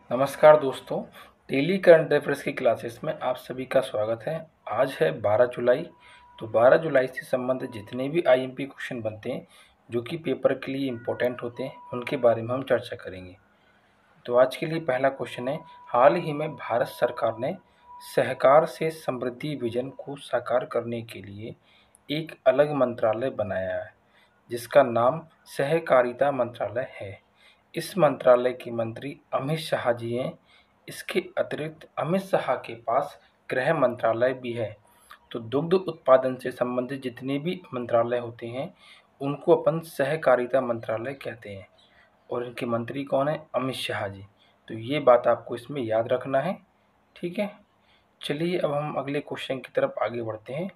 नमस्कार दोस्तों, daily current affairs की क्लासेस में आप सभी का स्वागत है। आज है 12 जुलाई। तो 12 जुलाई से संबंधित जितने भी आईएमपी क्वेश्चन बनते हैं जो कि पेपर के लिए इम्पोर्टेंट होते हैं, उनके बारे में हम चर्चा करेंगे। तो आज के लिए पहला क्वेश्चन है, हाल ही में भारत सरकार ने सहकार से समृद्धि विजन को साकार करने के लिए एक अलग मंत्रालय बनाया है जिसका नाम सहकारिता मंत्रालय है। इस मंत्रालय के मंत्री अमित शाह जी हैं। इसके अतिरिक्त अमित शाह के पास गृह मंत्रालय भी है। तो दुग्ध उत्पादन से संबंधित जितने भी मंत्रालय होते हैं उनको अपन सहकारिता मंत्रालय कहते हैं और इनके मंत्री कौन है? अमित शाह जी। तो ये बात आपको इसमें याद रखना है, ठीक है। चलिए अब हम अगले क्वेश्चन की तरफ आगे बढ़ते हैं।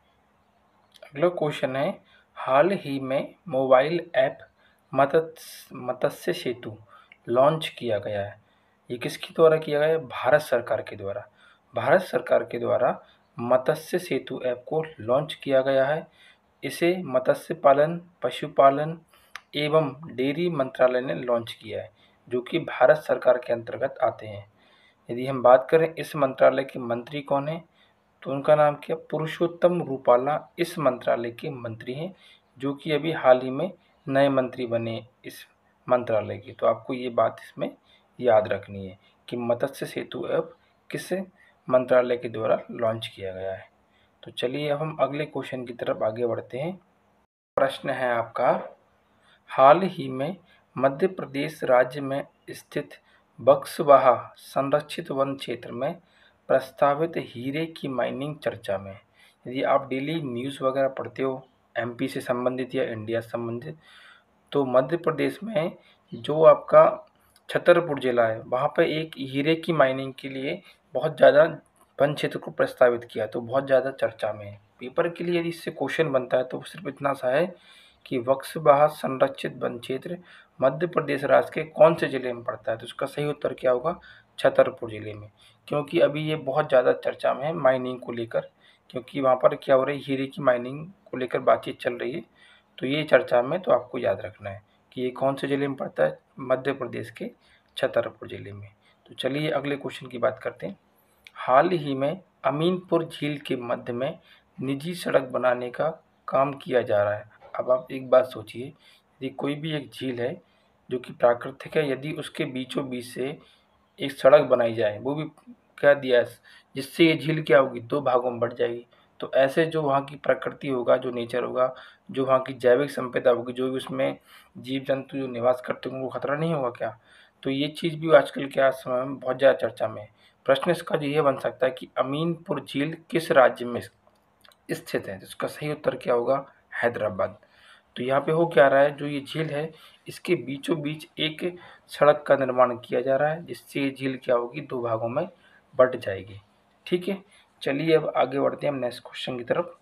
अगला क्वेश्चन है, हाल ही में mobile app Matsya Setu launch किया गया है। ये किसके द्वारा किया गया है? भारत सरकार के द्वारा। भारत सरकार के द्वारा मत्स्य सेतु ऐप को लॉन्च किया गया है। इसे मत्स्य पालन, पशुपालन एवं डेयरी मंत्रालय ने लॉन्च किया है, जो कि भारत सरकार के अंतर्गत आते हैं। यदि हम बात करें इस मंत्रालय के मंत्री कौन है, तो उनका नाम क्या? पुरुषोत्तम रूपाला इस मंत्रालय के मंत्री हैं, जो कि अभी हाल ही में नए मंत्री बने इस मंत्रालय के। तो आपको ये बात इसमें याद रखनी है कि मत्स्य सेतु ऐप किस मंत्रालय के द्वारा लॉन्च किया गया है। तो चलिए अब हम अगले क्वेश्चन की तरफ आगे बढ़ते हैं। प्रश्न है आपका, हाल ही में मध्य प्रदेश राज्य में स्थित बक्सवाहा संरक्षित वन क्षेत्र में प्रस्तावित हीरे की माइनिंग चर्चा में। यदि आप डेली न्यूज़ वगैरह पढ़ते हो एमपी से संबंधित या इंडिया से संबंधित, तो मध्य प्रदेश में जो आपका छतरपुर जिला है वहाँ पे एक हीरे की माइनिंग के लिए बहुत ज़्यादा वन क्षेत्र को प्रस्तावित किया, तो बहुत ज़्यादा चर्चा में है। पेपर के लिए यदि इससे क्वेश्चन बनता है तो सिर्फ इतना सा है कि बक्सवाहा संरक्षित वन क्षेत्र मध्य प्रदेश राज्य के कौन से जिले में पड़ता है। तो इसका सही उत्तर क्या होगा? छतरपुर जिले में, क्योंकि अभी ये बहुत ज़्यादा चर्चा में है माइनिंग को लेकर, क्योंकि वहाँ पर क्या हो रहा है, हीरे की माइनिंग को लेकर बातचीत चल रही है। तो ये चर्चा में, तो आपको याद रखना है कि ये कौन से जिले में पड़ता है? मध्य प्रदेश के छतरपुर जिले में। तो चलिए अगले क्वेश्चन की बात करते हैं। हाल ही में अमीनपुर झील के मध्य में निजी सड़क बनाने का काम किया जा रहा है। अब आप एक बात सोचिए, यदि कोई भी एक झील है जो कि प्राकृतिक है, यदि उसके बीचों बीच से एक सड़क बनाई जाए, वो भी क्या दिया है, जिससे ये झील क्या होगी, दो भागों में बढ़ जाएगी। तो ऐसे जो वहाँ की प्रकृति होगा, जो नेचर होगा, जो वहाँ की जैविक संपदा होगी, जो भी उसमें जीव जंतु जो निवास करते होंगे, उनको खतरा नहीं होगा क्या? तो ये चीज़ भी आजकल के आज समय में बहुत ज़्यादा चर्चा में है। प्रश्न इसका जो ये बन सकता है कि अमीनपुर झील किस राज्य में स्थित है? तो इसका सही उत्तर क्या होगा? हैदराबाद। तो यहाँ पे हो क्या रहा है, जो ये झील है इसके बीचों बीच एक सड़क का निर्माण किया जा रहा है, जिससे ये झील क्या होगी, दो भागों में बट जाएगी, ठीक है। चलिए अब आगे बढ़ते हैं हम नेक्स्ट क्वेश्चन की तरफ।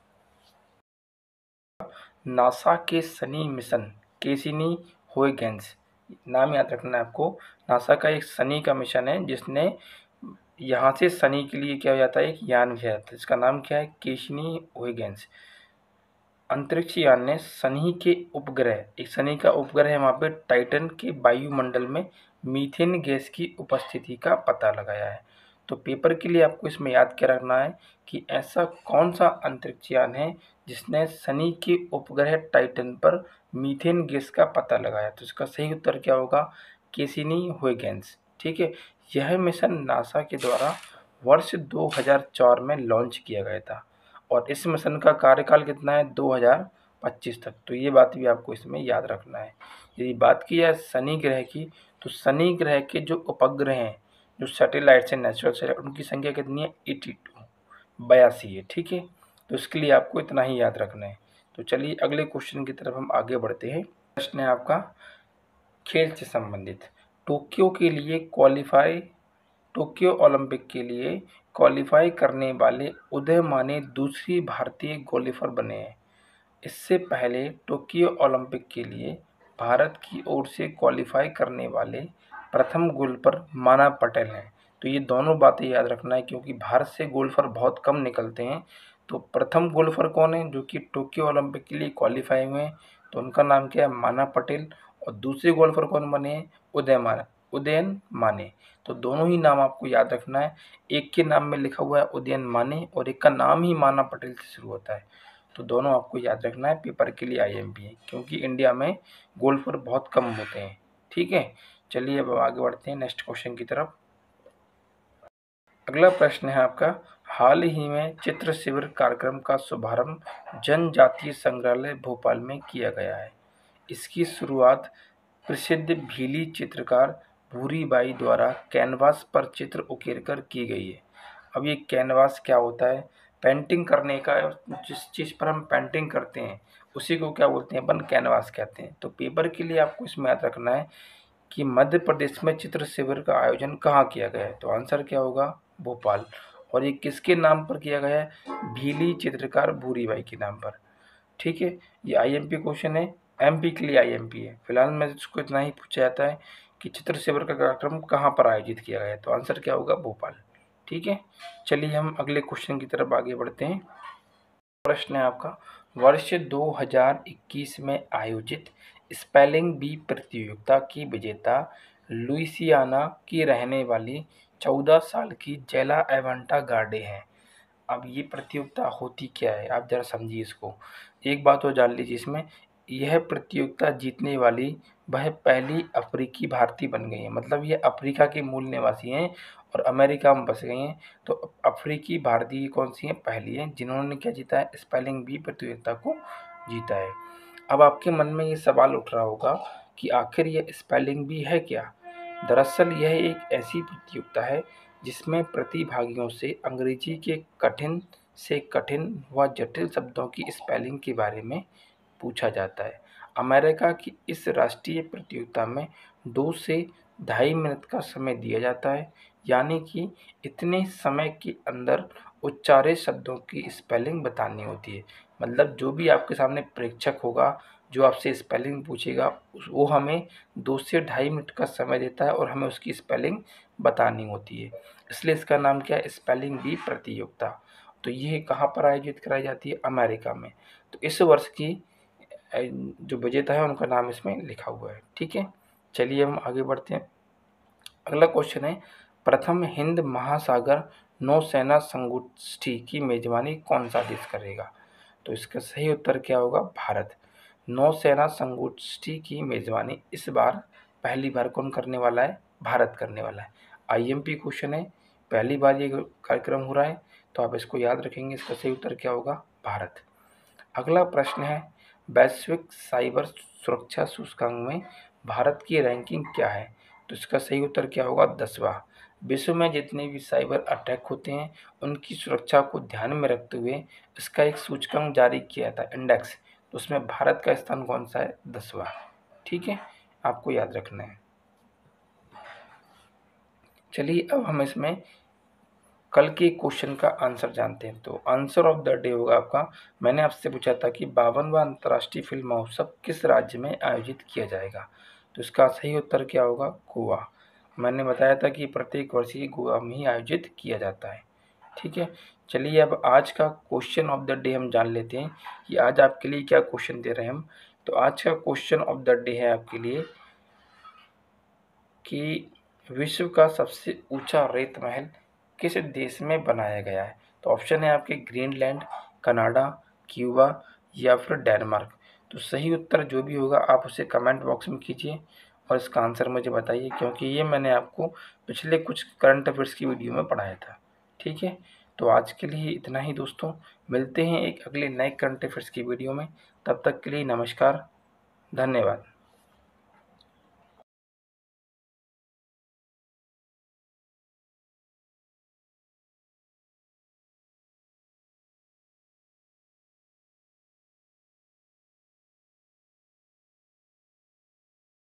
नासा के सनी मिशन कैसिनी हुयगेन्स, नाम याद रखना है आपको। नासा का एक सनी का मिशन है जिसने यहाँ से शनि के लिए क्या हो जाता है, एक यान भेजा जाता है, इसका नाम क्या है? Cassini Huygens. अंतरिक्ष यान ने शनि के उपग्रह, एक शनि का उपग्रह है वहाँ पे, टाइटन के वायुमंडल में मीथेन गैस की उपस्थिति का पता लगाया है। तो पेपर के लिए आपको इसमें याद क्या रखना है कि ऐसा कौन सा अंतरिक्ष यान है जिसने शनि के उपग्रह टाइटन पर मीथेन गैस का पता लगाया। तो इसका सही उत्तर क्या होगा? कैसिनी हुयगेन्स, ठीक है। यह मिशन नासा के द्वारा वर्ष 2004 में लॉन्च किया गया था और इस मिशन का कार्यकाल कितना है? 2025 तक। तो ये बात भी आपको इसमें याद रखना है। यदि बात की जाए शनि ग्रह की, तो शनि ग्रह के जो उपग्रह हैं, जो सैटेलाइट्स हैं, नेचुरल सैटेलाइट, उनकी संख्या कितनी है? 82, 82 है, ठीक है। तो इसके लिए आपको इतना ही याद रखना है। तो चलिए अगले क्वेश्चन की तरफ हम आगे बढ़ते हैं। प्रश्न है आपका खेल से संबंधित। टोक्यो के लिए क्वालिफाई टोक्यो ओलंपिक के लिए क्वालिफाई करने वाले उदय माने दूसरी भारतीय गोल्फर बने हैं। इससे पहले टोक्यो ओलंपिक के लिए भारत की ओर से क्वालिफाई करने वाले प्रथम गोल्फर माना पटेल हैं। तो ये दोनों बातें याद रखना है, क्योंकि भारत से गोल्फर बहुत कम निकलते हैं। तो प्रथम गोल्फर कौन है जो कि टोक्यो ओलंपिक के लिए क्वालिफाई हुए हैं? तो उनका नाम क्या है? माना पटेल। और दूसरे गोल्फर कौन बने हैं? उदय माना। उदयन माने। तो दोनों ही नाम आपको याद रखना है। एक के नाम में लिखा हुआ है उदयन माने और एक का नाम ही माना पटेल से शुरू होता है। तो दोनों आपको याद रखना है पेपर के लिए आईएमपी है, क्योंकि इंडिया में गोल्फर बहुत कम होते हैं। ठीक है, चलिए अब आगे बढ़ते हैं नेक्स्ट क्वेश्चन की तरफ। अगला प्रश्न है आपका, हाल ही में चित्र शिविर कार्यक्रम का शुभारंभ जनजातीय संग्रहालय भोपाल में किया गया है। इसकी शुरुआत प्रसिद्ध भीली चित्रकार भूरीबाई द्वारा कैनवास पर चित्र उकेरकर की गई है। अब ये कैनवास क्या होता है? पेंटिंग करने का, जिस चीज़ पर हम पेंटिंग करते हैं उसी को क्या बोलते हैं अपन? कैनवास कहते हैं। तो पेपर के लिए आपको इसमें याद रखना है कि मध्य प्रदेश में चित्र शिविर का आयोजन कहाँ किया गया है? तो आंसर क्या होगा? भोपाल। और ये किसके नाम पर किया गया है? भीली चित्रकार भूरीबाई के नाम पर। ठीक है, ये आईएमपी क्वेश्चन है, एमपी के लिए आईएमपी है। फिलहाल में इसको इतना ही पूछा जाता है कि चित्र शिविर का कार्यक्रम कहाँ पर आयोजित किया गया है? तो आंसर क्या होगा? भोपाल। ठीक है, चलिए हम अगले क्वेश्चन की तरफ आगे बढ़ते हैं। प्रश्न है आपका, वर्ष 2021 में आयोजित स्पेलिंग बी प्रतियोगिता की विजेता लुइसियाना की रहने वाली 14 साल की जेला एवेंटा गार्डे हैं। अब ये प्रतियोगिता होती क्या है, आप जरा समझिए इसको। एक बात और जान लीजिए इसमें, यह प्रतियोगिता जीतने वाली वह पहली अफ्रीकी भारतीय बन गई है। मतलब ये अफ्रीका के मूल निवासी हैं और अमेरिका में बस गई हैं। तो अफ्रीकी भारतीय कौन सी हैं? पहली हैं जिन्होंने क्या जीता है? स्पेलिंग बी प्रतियोगिता को जीता है। अब आपके मन में ये सवाल उठ रहा होगा कि आखिर ये स्पेलिंग बी है क्या? दरअसल यह एक ऐसी प्रतियोगिता है जिसमें प्रतिभागियों से अंग्रेजी के कठिन से कठिन व जटिल शब्दों की स्पेलिंग के बारे में पूछा जाता है। अमेरिका की इस राष्ट्रीय प्रतियोगिता में 2 से ढाई मिनट का समय दिया जाता है, यानी कि इतने समय के अंदर उच्चारित शब्दों की स्पेलिंग बतानी होती है। मतलब जो भी आपके सामने प्रेक्षक होगा, जो आपसे स्पेलिंग पूछेगा, वो हमें 2 से ढाई मिनट का समय देता है और हमें उसकी स्पेलिंग बतानी होती है। इसलिए इसका नाम क्या है? स्पेलिंग बी प्रतियोगिता। तो ये कहाँ पर आयोजित कराई जाती है? अमेरिका में। तो इस वर्ष की जो विजेता है उनका नाम इसमें लिखा हुआ है। ठीक है, चलिए हम आगे बढ़ते हैं। अगला क्वेश्चन है, प्रथम हिंद महासागर नौसेना संगोष्ठी की मेजबानी कौन सा देश करेगा? तो इसका सही उत्तर क्या होगा? भारत। नौसेना संगोष्ठी की मेजबानी इस बार पहली बार कौन करने वाला है? भारत करने वाला है। आईएमपी क्वेश्चन है, पहली बार ये कार्यक्रम हो रहा है, तो आप इसको याद रखेंगे। इसका सही उत्तर क्या होगा? भारत। अगला प्रश्न है, वैश्विक साइबर सुरक्षा सूचकांक में भारत की रैंकिंग क्या है? तो इसका सही उत्तर क्या होगा? 10वां। विश्व में जितने भी साइबर अटैक होते हैं उनकी सुरक्षा को ध्यान में रखते हुए इसका एक सूचकांक जारी किया था, इंडेक्स। तो उसमें भारत का स्थान कौन सा है? 10वां। ठीक है, आपको याद रखना है। चलिए अब हम इसमें कल के क्वेश्चन का आंसर जानते हैं। तो आंसर ऑफ द डे होगा आपका, मैंने आपसे पूछा था कि 52वां अंतर्राष्ट्रीय फिल्म महोत्सव किस राज्य में आयोजित किया जाएगा? तो इसका सही उत्तर क्या होगा? गोवा। मैंने बताया था कि प्रत्येक वर्ष ही गोवा में ही आयोजित किया जाता है। ठीक है, चलिए अब आज का क्वेश्चन ऑफ द डे हम जान लेते हैं कि आज आपके लिए क्या क्वेश्चन दे रहे हैं हम। तो आज का क्वेश्चन ऑफ द डे है आपके लिए कि विश्व का सबसे ऊंचा रेत महल किस देश में बनाया गया है? तो ऑप्शन है आपके ग्रीनलैंड, कनाडा, क्यूबा या फिर डेनमार्क। तो सही उत्तर जो भी होगा आप उसे कमेंट बॉक्स में कीजिए और इसका आंसर मुझे बताइए, क्योंकि ये मैंने आपको पिछले कुछ करंट अफेयर्स की वीडियो में पढ़ाया था। ठीक है, तो आज के लिए इतना ही दोस्तों, मिलते हैं एक अगले नए करंट अफेयर्स की वीडियो में। तब तक के लिए नमस्कार, धन्यवाद।